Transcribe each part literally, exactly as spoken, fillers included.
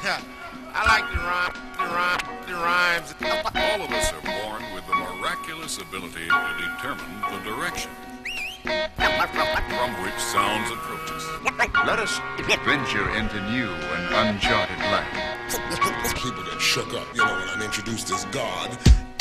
I like the rhyme, the rhyme, the rhymes. All of us are born with the miraculous ability to determine the direction from which sounds approach us. Let us venture into new and uncharted land. People get shook up, you know, when I'm introduced as God.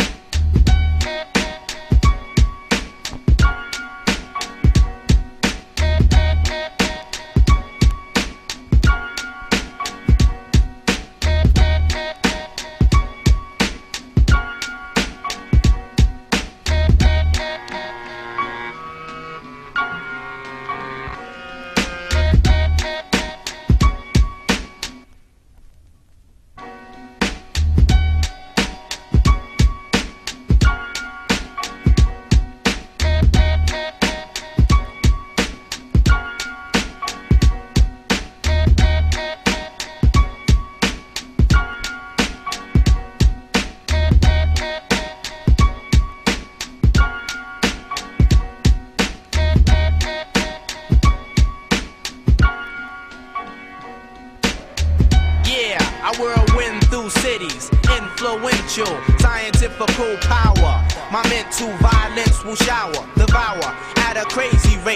I whirlwind through cities, influential, scientifical power. My mental violence will shower, devour at a crazy rate.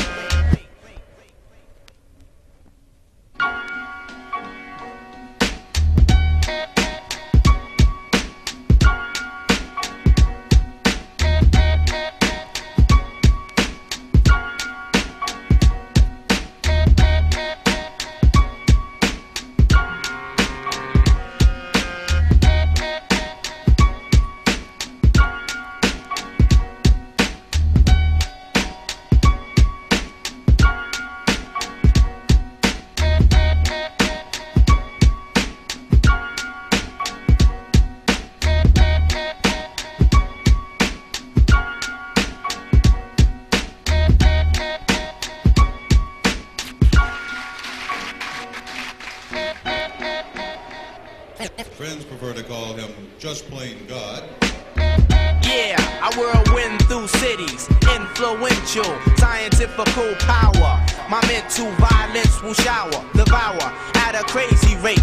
Friends prefer to call him just plain God. Yeah, I whirlwind through cities, influential, scientifical power. My mental violence will shower, devour at a crazy rate.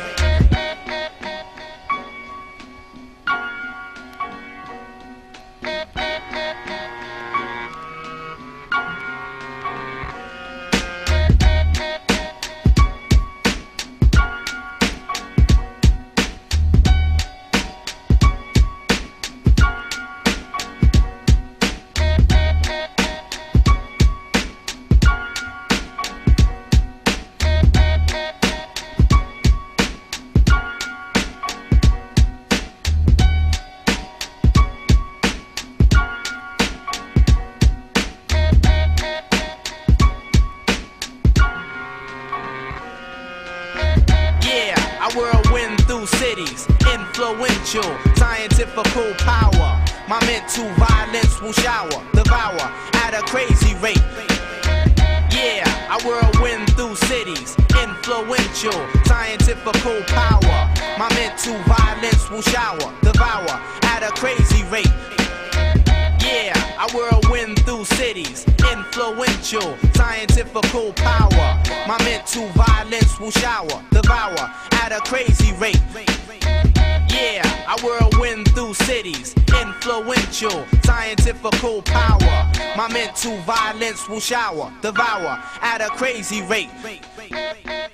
I whirlwind through cities, influential, scientifical power. My mental violence will shower, devour at a crazy rate. Yeah, I whirlwind through cities, influential, scientifical power. My mental violence will shower, devour at a crazy rate. Yeah, I whirlwind through cities, influential, scientifical power. My mental violence will shower, devour at a crazy rate. Yeah, I whirlwind through cities, influential, scientifical power. My mental violence will shower, devour at a crazy rate.